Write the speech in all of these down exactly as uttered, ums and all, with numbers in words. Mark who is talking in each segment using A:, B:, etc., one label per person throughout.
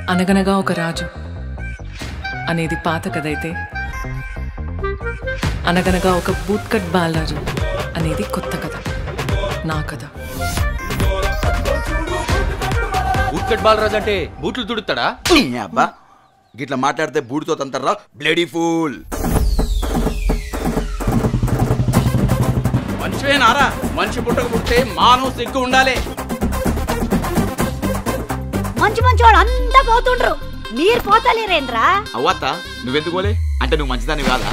A: అనగనగా ఒక రాజు అనేది పాత కథ అయితే అనగనగా ఒక బూట్ కట్ బాలరాజు అనేది కొత్త కథ, నా కథ.
B: బూట్ కట్ బాలరాజు అంటే బూట్లు తుడుతాడా?
C: అబ్బా గిట్లా మాట్లాడితే బూట్తో తంటారా బ్లడీ ఫూల్.
D: మంచివేనారా? మంచి పుట్టకు పుట్టే మానవ సిగ్గు ఉండాలి.
E: మంచి మంచి వాళ్ళు అంతా పోతుండ్రు, మీరు పోతలేరేంద్రా?
C: అవ్వత్త నువ్వెందుకు పోలే? అంటే నువ్వు మంచిదాన్ని కాదా?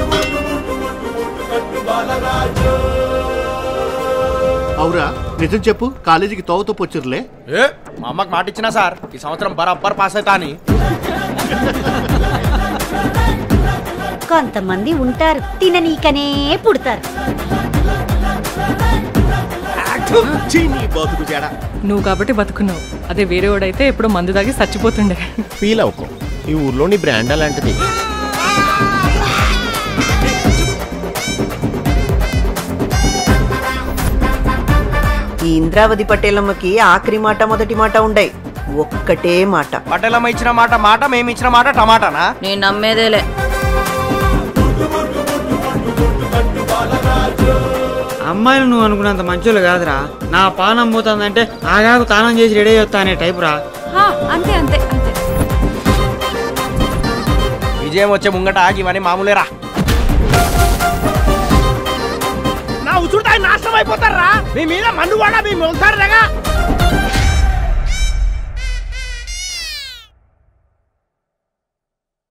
F: అవురా నిజం చెప్పు, కాలేజీకి తోవతో పొచ్చురులే.
B: ఏ మా అమ్మకి మాట ఇచ్చినా సార్ ఈ సంవత్సరం బరాబర్ పాస్ అవుతా అని.
E: కొంతమంది ఉంటారు తిననీకనే పుడతారు.
A: నువ్వు కాబట్టి బతుకున్నావు, అదే వేరే వాడైతే ఎప్పుడో మందు దాగి చచ్చిపోతుండే.
G: ఫీల్ అవుకో, ఈ ఊర్లోని బ్రాండ్ అలాంటిది.
H: ఈ ఇంద్రావతి పటేలమ్మకి ఆఖరి మాట మొదటి మాట ఉండే ఒక్కటే మాట.
B: పటేలమ్మ ఇచ్చిన మాట మాట, మేము ఇచ్చిన మాట టమాటానా?
H: నేను నమ్మేదేలే.
I: అమ్మాయిలు నువ్వు అనుకున్నంత మంచోళ్ళు కాదురా. నా పానం పోతుందంటే ఆగాకు తానం చేసి రెడీ అవుతా అనే టైపు రా.
A: అంతే అంతే అంతే.
B: విజయం వచ్చే ముంగట ఆగివని మామూలేరా. నా ఉచురుతాయి నాశనం అయిపోతారా. మీ మీద మందు కూడా మీ ఉంటారు